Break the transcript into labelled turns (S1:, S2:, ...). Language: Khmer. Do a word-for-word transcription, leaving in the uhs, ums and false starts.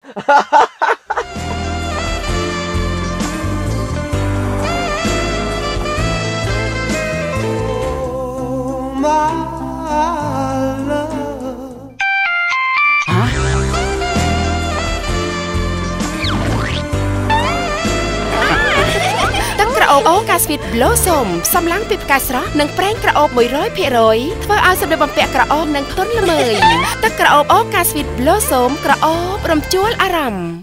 S1: អូកាស្វីត Blossom សំឡាងពីផ្កាស្រស់និងប្រេងក្រអូប មួយរយភាគរយ ធ្វើឲ្យសម្លៀកបំពាក់ក្រអូបនិងទន់ល្មើយទឹកក្រអូបអូកាស្វីត Blossom ក្រអូបរំជួលអារម្មណ៍